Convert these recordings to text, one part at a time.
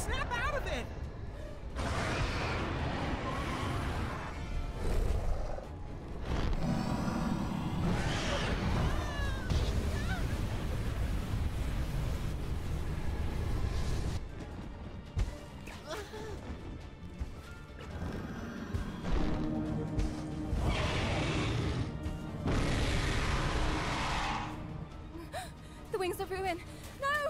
Snap out of it! The wings of ruin! No!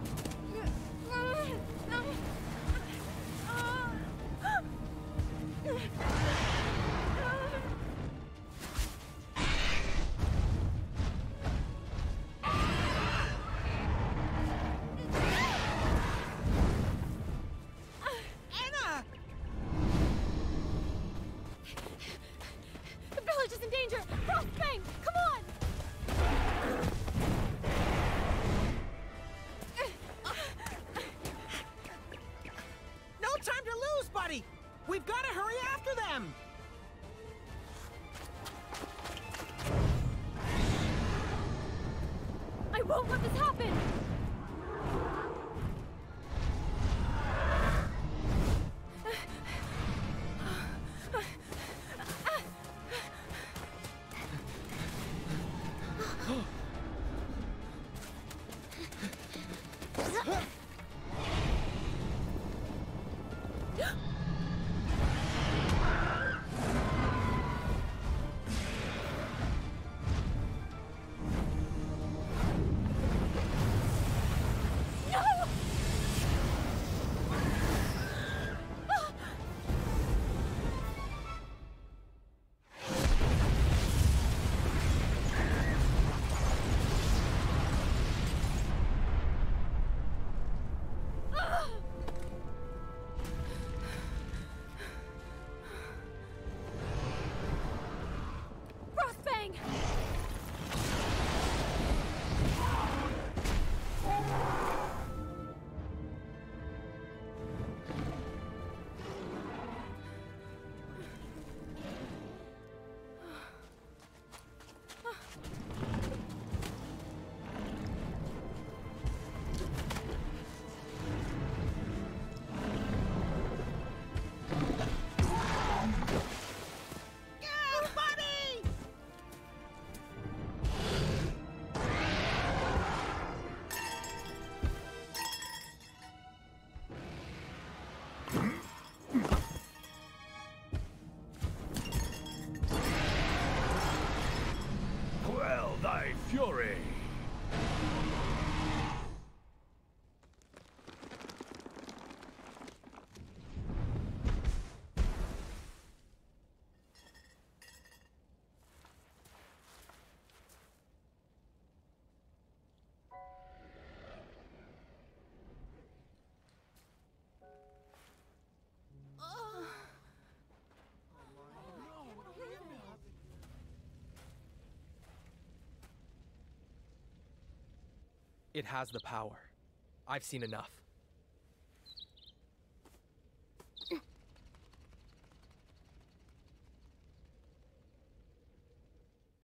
Anna! The village is in danger! Frostbang! Come on! No time to lose, buddy! We've got to hurry after them! I won't let this happen! Frostbang! Yeah, buddy! Quell thy fury! It has the power. I've seen enough.